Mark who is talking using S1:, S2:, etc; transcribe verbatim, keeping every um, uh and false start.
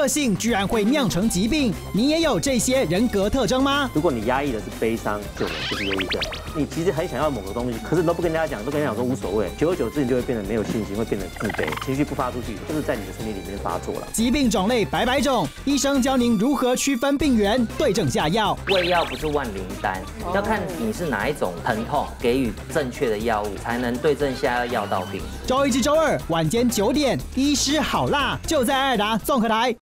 S1: 个性居然会酿成疾病，你也有这些人格特征吗？
S2: 如果你压抑的是悲伤，就就是忧郁症。你其实很想要某个东西，可是你都不跟人家讲，都跟人家讲说无所谓。久而久之，你就会变得没有信心，会变得自卑，情绪不发出去，就是在你的身体里面发作了。
S1: 疾病种类百百种，医生教您如何区分病源，对症下药。
S3: 胃药不是万灵丹，要看你是哪一种疼痛，给予正确的药物，才能对症下药药到病。
S1: 周一至周二晚间九点，医师好辣就在爱尔达综合台。